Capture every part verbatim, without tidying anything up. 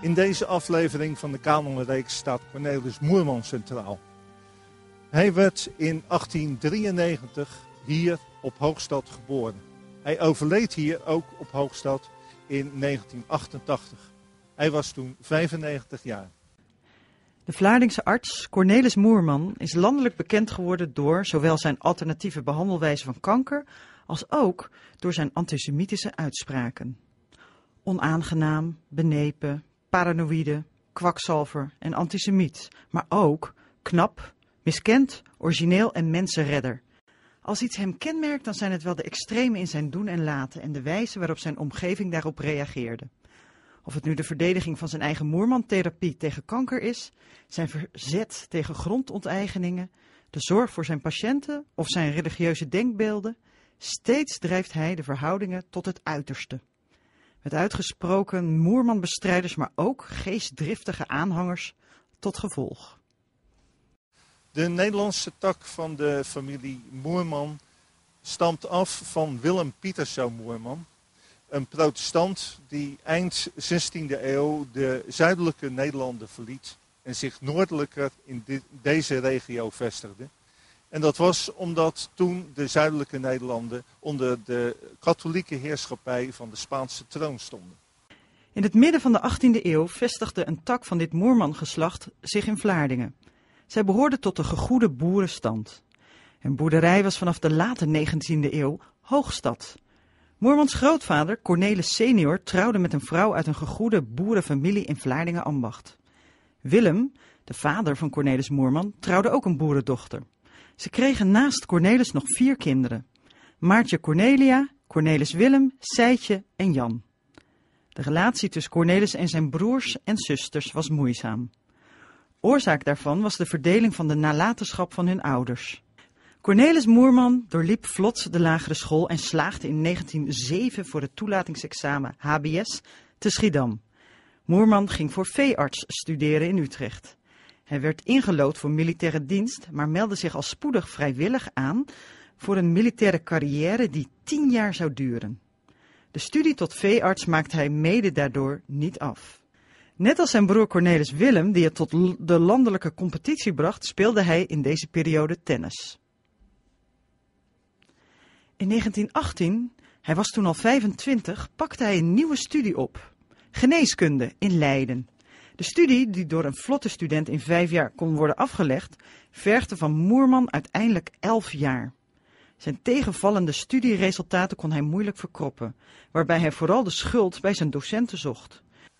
In deze aflevering van de Kanonreeks staat Cornelis Moerman centraal. Hij werd in achttien drieënnegentig hier op Hoogstad geboren. Hij overleed hier ook op Hoogstad in negentien achtentachtig. Hij was toen vijfennegentig jaar. De Vlaardingse arts Cornelis Moerman is landelijk bekend geworden door zowel zijn alternatieve behandelwijze van kanker als ook door zijn antisemitische uitspraken. Onaangenaam, benepen, paranoïde, kwakzalver en antisemiet, maar ook knap, miskend, origineel en mensenredder. Als iets hem kenmerkt, dan zijn het wel de extremen in zijn doen en laten en de wijze waarop zijn omgeving daarop reageerde. Of het nu de verdediging van zijn eigen Moerman-therapie tegen kanker is, zijn verzet tegen grondonteigeningen, de zorg voor zijn patiënten of zijn religieuze denkbeelden, steeds drijft hij de verhoudingen tot het uiterste. Met uitgesproken Moerman-bestrijders, maar ook geestdriftige aanhangers tot gevolg. De Nederlandse tak van de familie Moerman stamt af van Willem Pieterszoon Moerman. Een protestant die eind zestiende eeuw de zuidelijke Nederlanden verliet en zich noordelijker in de, deze regio vestigde. En dat was omdat toen de zuidelijke Nederlanden onder de katholieke heerschappij van de Spaanse troon stonden. In het midden van de achttiende eeuw vestigde een tak van dit Moerman-geslacht zich in Vlaardingen. Zij behoorde tot de gegoede boerenstand. Hun boerderij was vanaf de late negentiende eeuw Hoogstad. Moermans grootvader, Cornelis senior, trouwde met een vrouw uit een gegoede boerenfamilie in Vlaardingen-Ambacht. Willem, de vader van Cornelis Moerman, trouwde ook een boerendochter. Ze kregen naast Cornelis nog vier kinderen. Maartje Cornelia, Cornelis Willem, Sijtje en Jan. De relatie tussen Cornelis en zijn broers en zusters was moeizaam. Oorzaak daarvan was de verdeling van de nalatenschap van hun ouders. Cornelis Moerman doorliep vlot de lagere school en slaagde in negentien nul zeven voor het toelatingsexamen H B S te Schiedam. Moerman ging voor veearts studeren in Utrecht. Hij werd ingelood voor militaire dienst, maar meldde zich al spoedig vrijwillig aan voor een militaire carrière die tien jaar zou duren. De studie tot veearts maakte hij mede daardoor niet af. Net als zijn broer Cornelis Willem, die het tot de landelijke competitie bracht, speelde hij in deze periode tennis. In negentien achttien, hij was toen al vijfentwintig, pakte hij een nieuwe studie op. Geneeskunde in Leiden. De studie, die door een vlotte student in vijf jaar kon worden afgelegd, vergde van Moerman uiteindelijk elf jaar. Zijn tegenvallende studieresultaten kon hij moeilijk verkroppen, waarbij hij vooral de schuld bij zijn docenten zocht.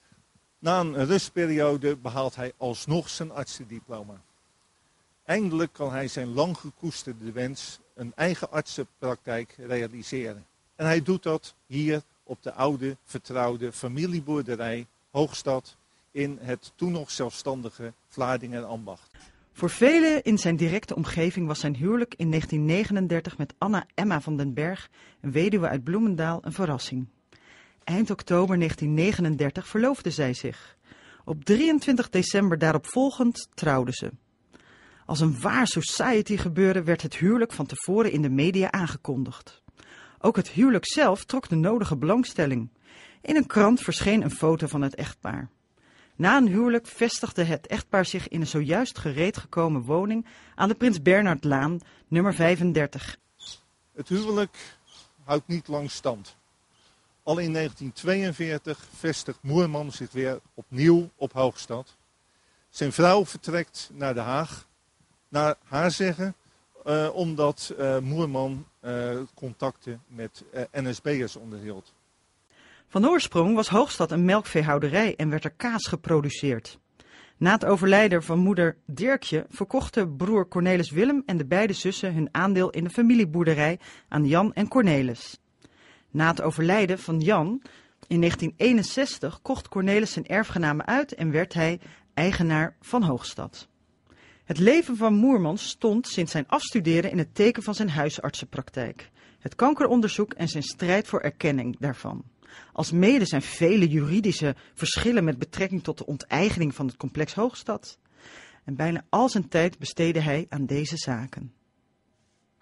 Na een rustperiode behaalt hij alsnog zijn artsendiploma. Eindelijk kan hij zijn lang gekoesterde wens, een eigen artsenpraktijk, realiseren. En hij doet dat hier op de oude, vertrouwde familieboerderij Hoogstad in het toen nog zelfstandige Vlaardingen-Ambacht. Voor velen in zijn directe omgeving was zijn huwelijk in negentien negenendertig met Anna Emma van den Berg, een weduwe uit Bloemendaal, een verrassing. Eind oktober negentien negenendertig verloofden zij zich. Op drieëntwintig december daaropvolgend trouwden ze. Als een waar society gebeuren werd het huwelijk van tevoren in de media aangekondigd. Ook het huwelijk zelf trok de nodige belangstelling. In een krant verscheen een foto van het echtpaar. Na een huwelijk vestigde het echtpaar zich in een zojuist gereed gekomen woning aan de Prins Bernhardlaan, nummer vijfendertig. Het huwelijk houdt niet lang stand. Al in negentien tweeënveertig vestigt Moerman zich weer opnieuw op Hoogstad. Zijn vrouw vertrekt naar Den Haag, naar haar zeggen, uh, omdat uh, Moerman uh, contacten met uh, N S B'ers onderhield. Van oorsprong was Hoogstad een melkveehouderij en werd er kaas geproduceerd. Na het overlijden van moeder Dirkje verkochten broer Cornelis Willem en de beide zussen hun aandeel in de familieboerderij aan Jan en Cornelis. Na het overlijden van Jan in negentien eenenzestig kocht Cornelis zijn erfgenamen uit en werd hij eigenaar van Hoogstad. Het leven van Moerman stond sinds zijn afstuderen in het teken van zijn huisartsenpraktijk, het kankeronderzoek en zijn strijd voor erkenning daarvan. Alsmede zijn vele juridische verschillen met betrekking tot de onteigening van het complex Hoogstad. En bijna al zijn tijd besteedde hij aan deze zaken.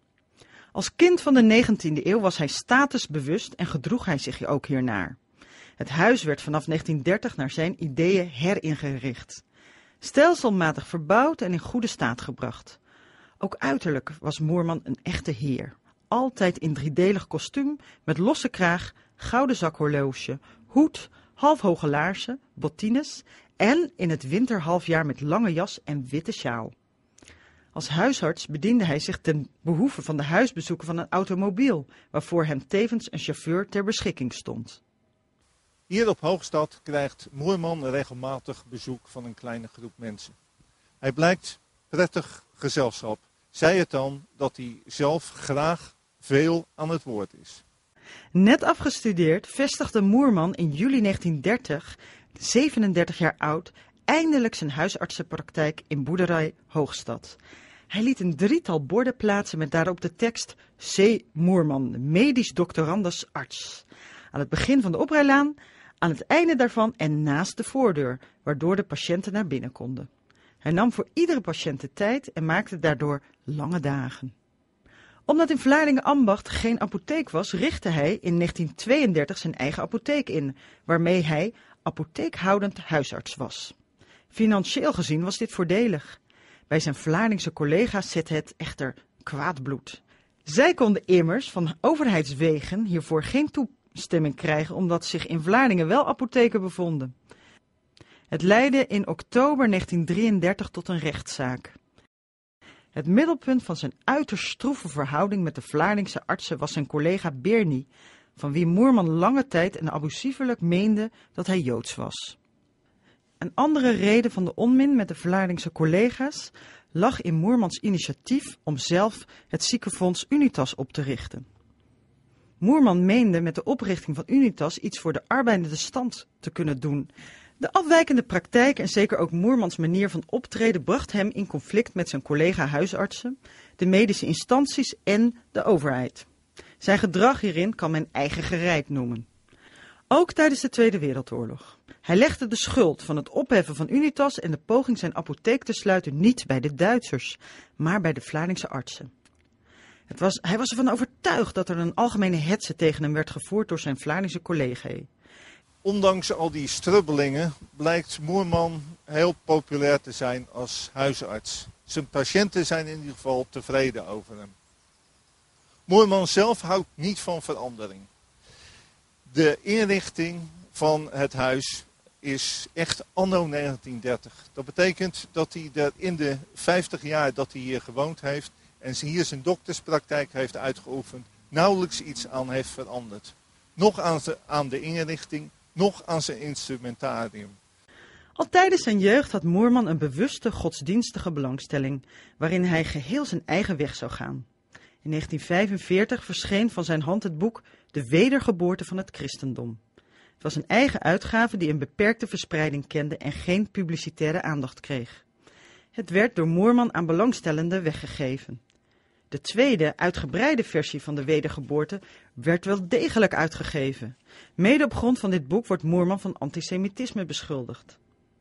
Als kind van de negentiende eeuw was hij statusbewust en gedroeg hij zich ook hiernaar. Het huis werd vanaf negentien dertig naar zijn ideeën heringericht. Stelselmatig verbouwd en in goede staat gebracht. Ook uiterlijk was Moerman een echte heer. Altijd in driedelig kostuum, met losse kraag, gouden zakhorloge, hoed, halfhoge laarzen, bottines en in het winterhalfjaar met lange jas en witte sjaal. Als huisarts bediende hij zich ten behoeve van de huisbezoeken van een automobiel, waarvoor hem tevens een chauffeur ter beschikking stond. Hier op Hoogstad krijgt Moerman regelmatig bezoek van een kleine groep mensen. Hij blijkt prettig gezelschap. Zij het dan dat hij zelf graag veel aan het woord is. Net afgestudeerd vestigde Moerman in juli negentien dertig, zevenendertig jaar oud, eindelijk zijn huisartsenpraktijk in boerderij Hoogstad. Hij liet een drietal borden plaatsen met daarop de tekst C. Moerman, medisch doctorandus arts. Aan het begin van de oprijlaan, aan het einde daarvan en naast de voordeur, waardoor de patiënten naar binnen konden. Hij nam voor iedere patiënt de tijd en maakte daardoor lange dagen. Omdat in Vlaardingen-Ambacht geen apotheek was, richtte hij in negentien tweeëndertig zijn eigen apotheek in, waarmee hij apotheekhoudend huisarts was. Financieel gezien was dit voordelig. Bij zijn Vlaardingse collega's zette het echter kwaad bloed. Zij konden immers van overheidswegen hiervoor geen toestemming krijgen, omdat zich in Vlaardingen wel apotheken bevonden. Het leidde in oktober negentien drieëndertig tot een rechtszaak. Het middelpunt van zijn uiterst stroeve verhouding met de Vlaardingse artsen was zijn collega Bernie, van wie Moerman lange tijd en abusievelijk meende dat hij Joods was. Een andere reden van de onmin met de Vlaardingse collega's lag in Moermans initiatief om zelf het ziekenfonds Unitas op te richten. Moerman meende met de oprichting van Unitas iets voor de arbeidende stand te kunnen doen. De afwijkende praktijk en zeker ook Moermans manier van optreden bracht hem in conflict met zijn collega huisartsen, de medische instanties en de overheid. Zijn gedrag hierin kan men eigengereid noemen. Ook tijdens de Tweede Wereldoorlog. Hij legde de schuld van het opheffen van Unitas en de poging zijn apotheek te sluiten niet bij de Duitsers, maar bij de Vlaardingse artsen. Het was, hij was ervan overtuigd dat er een algemene hetze tegen hem werd gevoerd door zijn Vlaardingse collega's. Ondanks al die strubbelingen blijkt Moerman heel populair te zijn als huisarts. Zijn patiënten zijn in ieder geval tevreden over hem. Moerman zelf houdt niet van verandering. De inrichting van het huis is echt anno negentien dertig. Dat betekent dat hij er in de vijftig jaar dat hij hier gewoond heeft en hier zijn dokterspraktijk heeft uitgeoefend, nauwelijks iets aan heeft veranderd. Nog aan de, aan de inrichting, nog aan zijn instrumentarium. Al tijdens zijn jeugd had Moerman een bewuste godsdienstige belangstelling, waarin hij geheel zijn eigen weg zou gaan. In negentien vijfenveertig verscheen van zijn hand het boek De Wedergeboorte van het Christendom. Het was een eigen uitgave die een beperkte verspreiding kende en geen publicitaire aandacht kreeg. Het werd door Moerman aan belangstellenden weggegeven. De tweede, uitgebreide versie van de Wedergeboorte werd wel degelijk uitgegeven. Mede op grond van dit boek wordt Moerman van antisemitisme beschuldigd.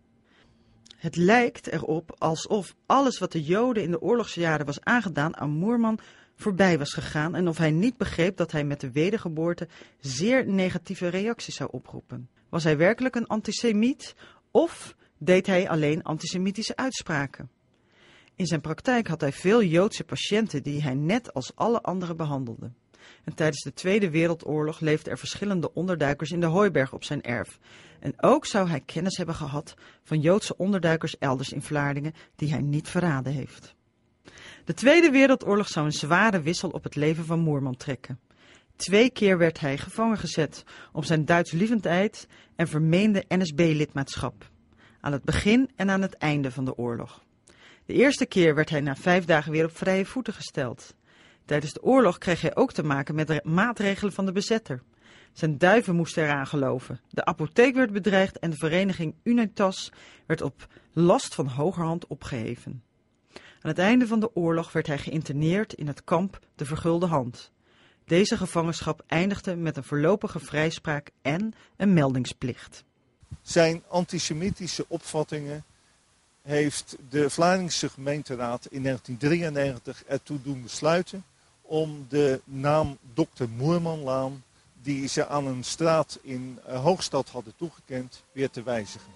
Het lijkt erop alsof alles wat de Joden in de oorlogsjaren was aangedaan aan Moerman voorbij was gegaan en of hij niet begreep dat hij met de wedergeboorte zeer negatieve reacties zou oproepen. Was hij werkelijk een antisemiet of deed hij alleen antisemitische uitspraken? In zijn praktijk had hij veel Joodse patiënten die hij net als alle anderen behandelde. En tijdens de Tweede Wereldoorlog leefden er verschillende onderduikers in de hooiberg op zijn erf. En ook zou hij kennis hebben gehad van Joodse onderduikers elders in Vlaardingen die hij niet verraden heeft. De Tweede Wereldoorlog zou een zware wissel op het leven van Moerman trekken. Twee keer werd hij gevangen gezet om zijn Duitslievendheid en vermeende N S B-lidmaatschap. Aan het begin en aan het einde van de oorlog. De eerste keer werd hij na vijf dagen weer op vrije voeten gesteld. Tijdens de oorlog kreeg hij ook te maken met de maatregelen van de bezetter. Zijn duiven moesten eraan geloven. De apotheek werd bedreigd en de vereniging Unitas werd op last van hogerhand opgeheven. Aan het einde van de oorlog werd hij geïnterneerd in het kamp De Vergulde Hand. Deze gevangenschap eindigde met een voorlopige vrijspraak en een meldingsplicht. Zijn antisemitische opvattingen heeft de Vlaardingse gemeenteraad in negentien drieënnegentig ertoe doen besluiten om de naam dokter Moermanlaan die ze aan een straat in uh, Hoogstad hadden toegekend weer te wijzigen.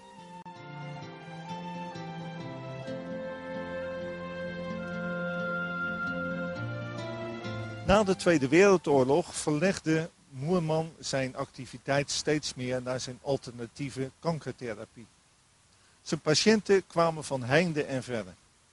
Na de Tweede Wereldoorlog verlegde Moerman zijn activiteit steeds meer naar zijn alternatieve kankertherapie. Zijn patiënten kwamen van heinde en verre.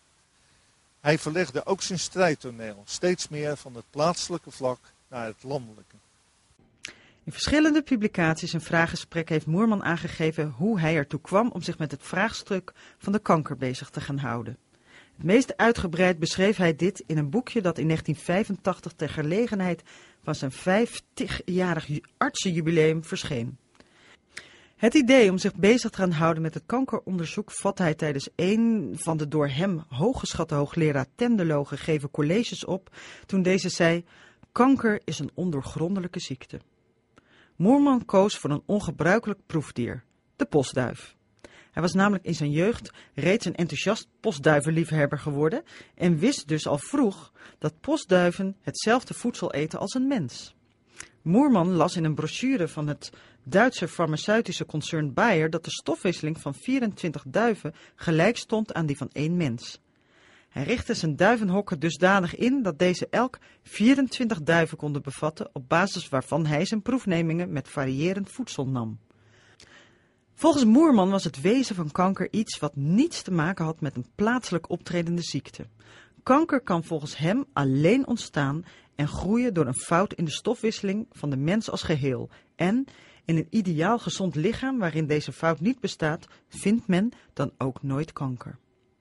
Hij verlegde ook zijn strijdtoneel steeds meer van het plaatselijke vlak naar het landelijke. In verschillende publicaties en vraaggesprekken heeft Moerman aangegeven hoe hij ertoe kwam om zich met het vraagstuk van de kanker bezig te gaan houden. Het meest uitgebreid beschreef hij dit in een boekje dat in negentien vijfentachtig ter gelegenheid van zijn vijftigjarig artsenjubileum verscheen. Het idee om zich bezig te gaan houden met het kankeronderzoek vatte hij tijdens een van de door hem hooggeschatte hoogleraar Tenderlo gegeven colleges op toen deze zei: kanker is een ondoorgrondelijke ziekte. Moerman koos voor een ongebruikelijk proefdier, de postduif. Hij was namelijk in zijn jeugd reeds een enthousiast postduivenliefhebber geworden en wist dus al vroeg dat postduiven hetzelfde voedsel eten als een mens. Moerman las in een brochure van het Duitse farmaceutische concern Bayer dat de stofwisseling van vierentwintig duiven gelijk stond aan die van één mens. Hij richtte zijn duivenhokken dusdanig in dat deze elk vierentwintig duiven konden bevatten, op basis waarvan hij zijn proefnemingen met variërend voedsel nam. Volgens Moerman was het wezen van kanker iets wat niets te maken had met een plaatselijk optredende ziekte. Kanker kan volgens hem alleen ontstaan en groeien door een fout in de stofwisseling van de mens als geheel. En in een ideaal gezond lichaam waarin deze fout niet bestaat, vindt men dan ook nooit kanker.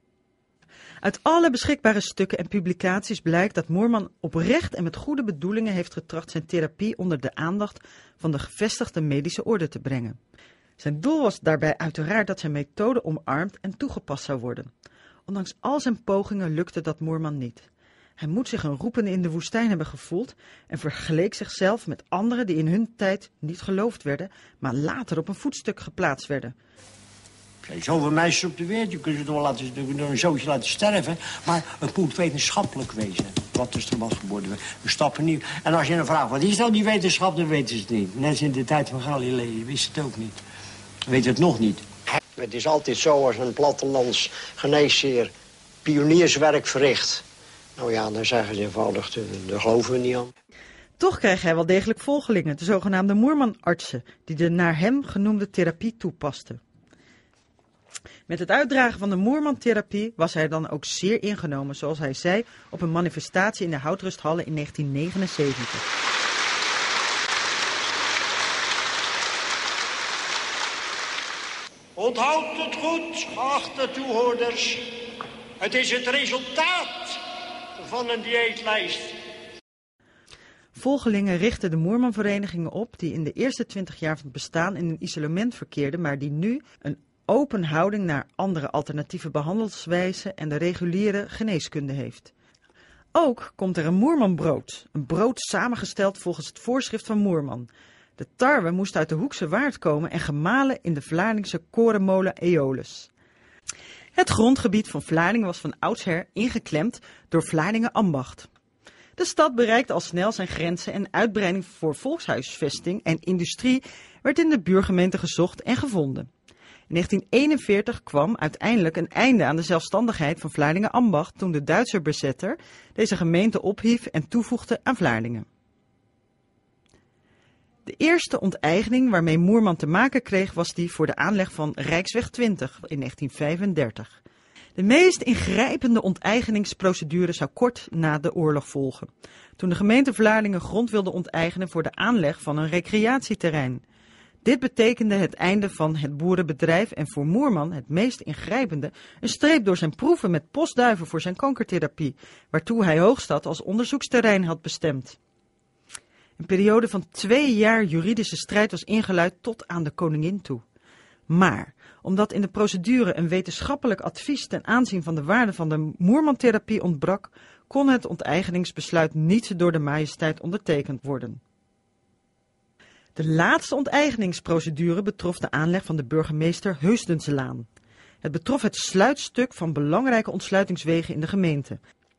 Uit alle beschikbare stukken en publicaties blijkt dat Moerman oprecht en met goede bedoelingen heeft getracht zijn therapie onder de aandacht van de gevestigde medische orde te brengen. Zijn doel was daarbij uiteraard dat zijn methode omarmd en toegepast zou worden. Ondanks al zijn pogingen lukte dat Moerman niet. Hij moet zich een roepende in de woestijn hebben gevoeld en vergeleek zichzelf met anderen die in hun tijd niet geloofd werden, maar later op een voetstuk geplaatst werden. Er zijn zoveel meisjes op de wereld, je kunt ze door, laten, door een zootje laten sterven, maar het moet wetenschappelijk wezen. Wat is er wat geboren? We stappen niet. En als je dan vraagt, wat is nou die wetenschap, dan weten ze het niet. Net als in de tijd van Galilei, wist het ook niet. Weet het nog niet. Het is altijd zo als een plattelands geneesheer pionierswerk verricht. Nou ja, dan zeggen ze eenvoudig, daar geloven we niet aan. Toch kreeg hij wel degelijk volgelingen, de zogenaamde Moerman-artsen, die de naar hem genoemde therapie toepasten. Met het uitdragen van de Moerman-therapie was hij dan ook zeer ingenomen, zoals hij zei op een manifestatie in de Houtrusthalle in negentien negenenzeventig. Onthoud het goed, geachte toehoorders. Het is het resultaat van een dieetlijst. Volgelingen richtten de Moerman-verenigingen op die in de eerste twintig jaar van het bestaan in een isolement verkeerden, maar die nu een open houding naar andere alternatieve behandelingswijzen en de reguliere geneeskunde heeft. Ook komt er een Moermanbrood, een brood samengesteld volgens het voorschrift van Moerman. De tarwe moest uit de Hoekse Waard komen en gemalen in de Vlaardingse korenmolen Eolus. Het grondgebied van Vlaardingen was van oudsher ingeklemd door Vlaardingen ambacht. De stad bereikte al snel zijn grenzen en uitbreiding voor volkshuisvesting en industrie werd in de buurgemeente gezocht en gevonden. In negentien eenenveertig kwam uiteindelijk een einde aan de zelfstandigheid van Vlaardingen ambacht toen de Duitse bezetter deze gemeente ophief en toevoegde aan Vlaardingen. De eerste onteigening waarmee Moerman te maken kreeg was die voor de aanleg van Rijksweg twintig in negentien vijfendertig. De meest ingrijpende onteigeningsprocedure zou kort na de oorlog volgen, toen de gemeente Vlaardingen grond wilde onteigenen voor de aanleg van een recreatieterrein. Dit betekende het einde van het boerenbedrijf en voor Moerman het meest ingrijpende een streep door zijn proeven met postduiven voor zijn kankertherapie, waartoe hij Hoogstad als onderzoeksterrein had bestemd. Een periode van twee jaar juridische strijd was ingeluid tot aan de koningin toe. Maar, omdat in de procedure een wetenschappelijk advies ten aanzien van de waarde van de Moerman-therapie ontbrak, kon het onteigeningsbesluit niet door de majesteit ondertekend worden. De laatste onteigeningsprocedure betrof de aanleg van de burgemeester Heusdenselaan. Het betrof het sluitstuk van belangrijke ontsluitingswegen in de gemeente.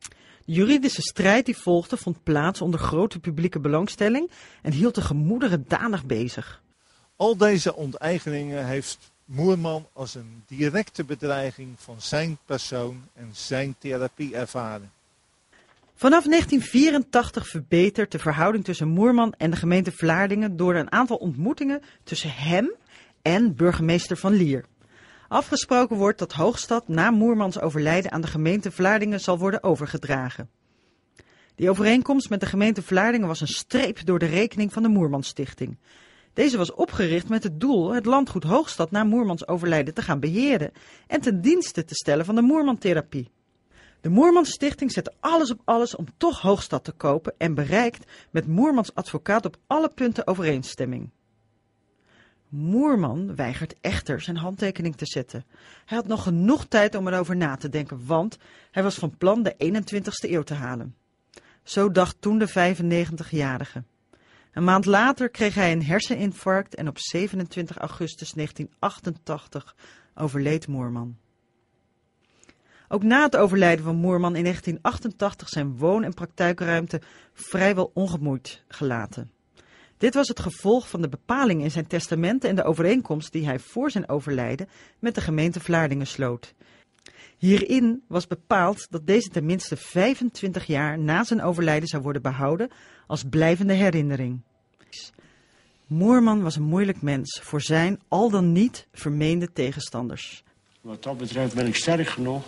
De juridische strijd die volgde vond plaats onder grote publieke belangstelling en hield de gemoederen danig bezig. Al deze onteigeningen heeft Moerman als een directe bedreiging van zijn persoon en zijn therapie ervaren. Vanaf negentien vierentachtig verbetert de verhouding tussen Moerman en de gemeente Vlaardingen door een aantal ontmoetingen tussen hem en burgemeester Van Lier. Afgesproken wordt dat Hoogstad na Moermans overlijden aan de gemeente Vlaardingen zal worden overgedragen. Die overeenkomst met de gemeente Vlaardingen was een streep door de rekening van de Moermanstichting. Deze was opgericht met het doel het landgoed Hoogstad na Moermans overlijden te gaan beheren en ten dienste te stellen van de Moermantherapie. De Moermanstichting zette alles op alles om toch Hoogstad te kopen en bereikt met Moermans advocaat op alle punten overeenstemming. Moerman weigert echter zijn handtekening te zetten. Hij had nog genoeg tijd om erover na te denken, want hij was van plan de eenentwintigste eeuw te halen. Zo dacht toen de vijfennegentigjarige. Een maand later kreeg hij een herseninfarct en op zevenentwintig augustus negentien achtentachtig overleed Moerman. Ook na het overlijden van Moerman in negentien achtentachtig zijn woon- en praktijkruimte vrijwel ongemoeid gelaten. Dit was het gevolg van de bepaling in zijn testament en de overeenkomst die hij voor zijn overlijden met de gemeente Vlaardingen sloot. Hierin was bepaald dat deze tenminste vijfentwintig jaar na zijn overlijden zou worden behouden als blijvende herinnering. Moerman was een moeilijk mens voor zijn al dan niet vermeende tegenstanders. Wat dat betreft ben ik sterk genoeg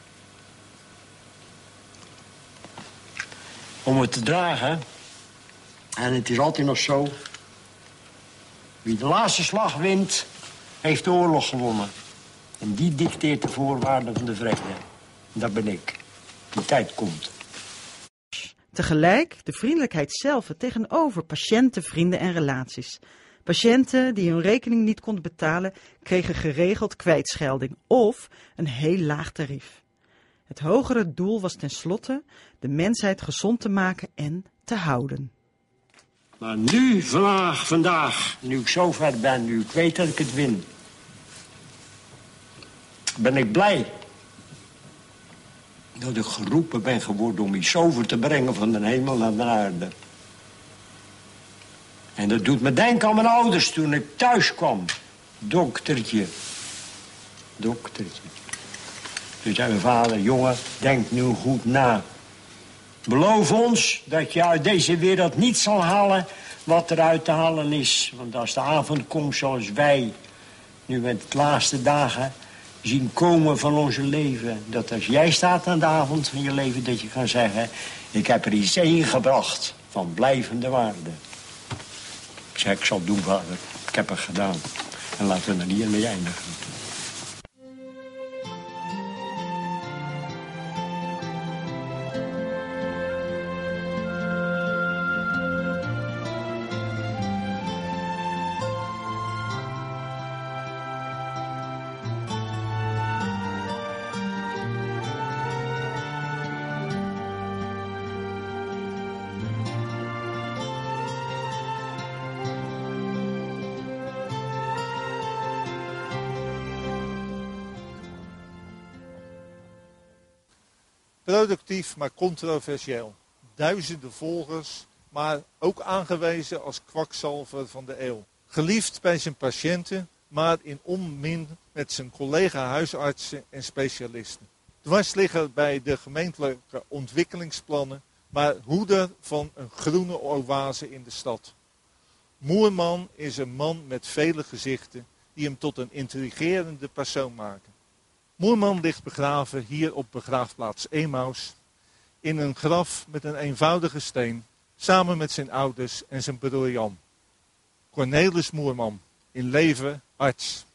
om het te dragen. En het is altijd nog zo. Wie de laatste slag wint, heeft de oorlog gewonnen. En die dicteert de voorwaarden van de vrede. En dat ben ik. Die tijd komt. Tegelijk de vriendelijkheid zelf tegenover patiënten, vrienden en relaties. Patiënten die hun rekening niet konden betalen, kregen geregeld kwijtschelding of een heel laag tarief. Het hogere doel was tenslotte de mensheid gezond te maken en te houden. Maar nu, vandaag, vandaag, nu ik zo ver ben, nu ik weet dat ik het win, ben ik blij dat ik geroepen ben geworden om iets over te brengen van de hemel naar de aarde. En dat doet me denken aan mijn ouders toen ik thuis kwam. Doktertje. Doktertje. Toen zei mijn vader, jongen, denk nu goed na. Beloof ons dat je uit deze wereld niet zal halen wat er uit te halen is. Want als de avond komt zoals wij nu met de laatste dagen zien komen van onze leven, dat als jij staat aan de avond van je leven, dat je kan zeggen, ik heb er iets ingebracht van blijvende waarde. Ik zeg, ik zal het doen, vader. Ik heb het gedaan. En laten we er hiermee eindigen. Productief, maar controversieel. Duizenden volgers, maar ook aangewezen als kwakzalver van de eeuw. Geliefd bij zijn patiënten, maar in onmin met zijn collega-huisartsen en specialisten. Dwarsligger bij de gemeentelijke ontwikkelingsplannen, maar hoeder van een groene oase in de stad. Moerman is een man met vele gezichten die hem tot een intrigerende persoon maken. Moerman ligt begraven hier op begraafplaats Emaus in een graf met een eenvoudige steen, samen met zijn ouders en zijn broer Jan. Cornelis Moerman, in leven arts.